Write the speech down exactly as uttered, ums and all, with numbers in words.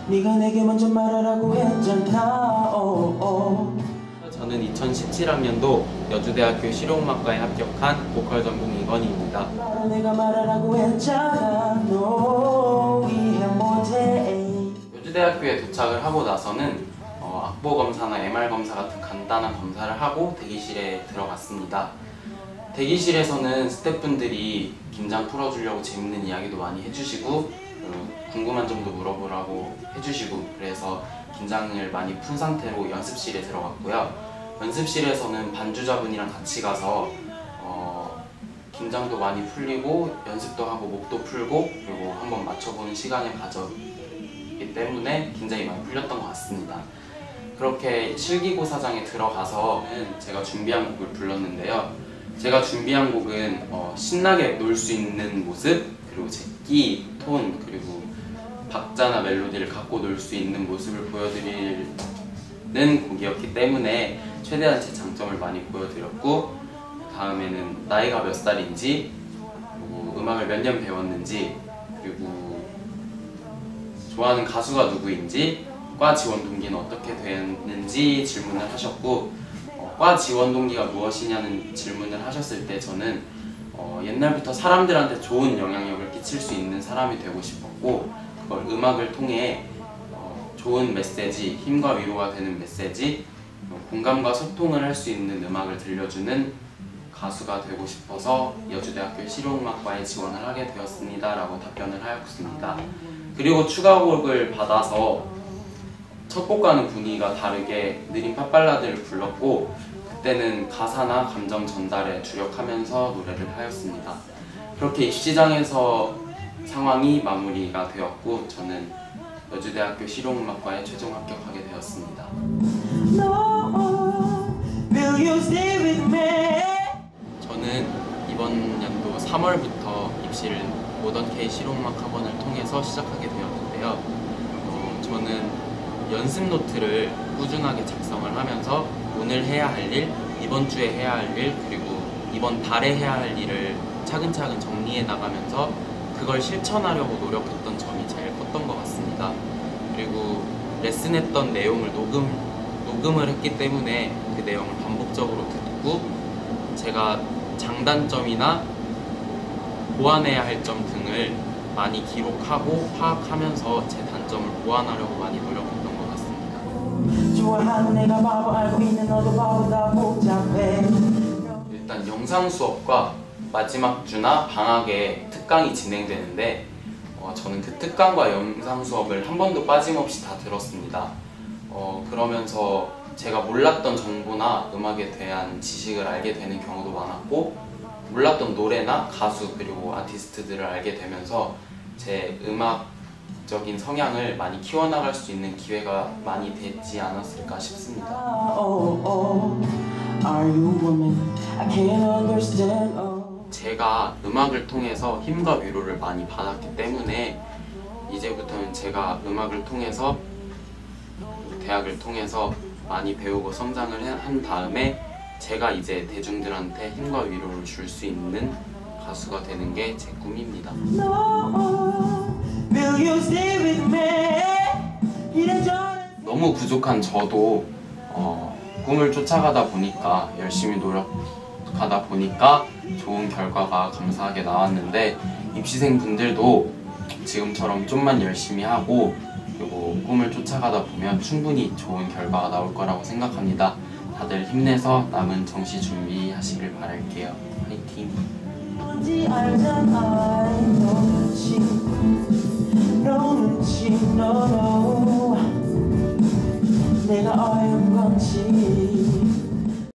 네가 내게 먼저 말하라고 했잖아. 오, 오. 저는 이천십칠 학년도 여주대학교 실용음악과에 합격한 보컬 전공 이건희입니다. 내가 말하라고 했잖아. 너 이해 못해. 여주대학교에 도착을 하고 나서는 어, 악보 검사나 엠알 검사 같은 간단한 검사를 하고 대기실에 들어갔습니다. 대기실에서는 스태프분들이 긴장 풀어주려고 재밌는 이야기도 많이 해주시고 어, 궁금한 점도 물어보라고 해주시고, 그래서 긴장을 많이 푼 상태로 연습실에 들어갔고요. 연습실에서는 반주자분이랑 같이 가서 어, 긴장도 많이 풀리고 연습도 하고 목도 풀고 그리고 한번 맞춰보는 시간을 가졌기 때문에 긴장이 많이 풀렸던 것 같습니다. 그렇게 실기고사장에 들어가서는 제가 준비한 곡을 불렀는데요. 제가 준비한 곡은 어, 신나게 놀 수 있는 모습, 그리고 제 끼, 톤, 그리고 박자나 멜로디를 갖고 놀 수 있는 모습을 보여드리는 곡이었기 때문에 최대한 제 장점을 많이 보여드렸고, 다음에는 나이가 몇 살인지, 그리고 음악을 몇 년 배웠는지, 그리고 좋아하는 가수가 누구인지, 과 지원 동기는 어떻게 되었는지 질문을 하셨고, 어, 과 지원 동기가 무엇이냐는 질문을 하셨을 때 저는 어, 옛날부터 사람들한테 좋은 영향력을 끼칠 수 있는 사람이 되고 싶었고, 그걸 음악을 통해 어, 좋은 메시지, 힘과 위로가 되는 메시지, 어, 공감과 소통을 할 수 있는 음악을 들려주는 가수가 되고 싶어서 여주대학교 실용음악과에 지원을 하게 되었습니다 라고 답변을 하였습니다. 그리고 추가곡을 받아서 첫 곡과는 분위기가 다르게 느린 팝발라드를 불렀고, 그때는 가사나 감정 전달에 주력하면서 노래를 하였습니다. 그렇게 입시장에서 상황이 마무리가 되었고 저는 여주대학교 실용음악과에 최종 합격하게 되었습니다. 저는 이번 연도 삼월부터 입시를 모던K 실용음악 학원을 통해서 시작하게 되었는데요. 어, 저는 연습 노트를 꾸준하게 작성을 하면서 오늘 해야 할 일, 이번 주에 해야 할 일, 그리고 이번 달에 해야 할 일을 차근차근 정리해 나가면서 그걸 실천하려고 노력했던 점이 제일 컸던 것 같습니다. 그리고 레슨했던 내용을 녹음, 녹음을 했기 때문에 그 내용을 반복적으로 듣고 제가 장단점이나 보완해야 할 점 등을 많이 기록하고 파악하면서 제 단점을 보완하려고 많이 노력했던 것 같습니다. 좋아하는 내가 바보 알고 있는 너도 바보다 복잡해. 일단 영상 수업과 마지막 주나 방학에 특강이 진행되는데 어, 저는 그 특강과 영상 수업을 한 번도 빠짐없이 다 들었습니다. 어, 그러면서 제가 몰랐던 정보나 음악에 대한 지식을 알게 되는 경우도 많았고, 몰랐던 노래나 가수 그리고 아티스트들을 알게 되면서 제 음악적인 성향을 많이 키워나갈 수 있는 기회가 많이 되지 않았을까 싶습니다. 제가 음악을 통해서 힘과 위로를 많이 받았기 때문에 이제부터는 제가 음악을 통해서 대학을 통해서 많이 배우고 성장을 한 다음에 제가 이제 대중들한테 힘과 위로를 줄 수 있는 가수가 되는 게 제 꿈입니다. 너무 부족한 저도 어, 꿈을 쫓아가다 보니까 열심히 노력하다 보니까 좋은 결과가 감사하게 나왔는데, 입시생 분들도 지금처럼 좀만 열심히 하고 그리고 꿈을 쫓아가다 보면 충분히 좋은 결과가 나올 거라고 생각합니다. 다들 힘내서 남은 정시 준비하시길 바랄게요. 화이팅! 내가 어려운 건지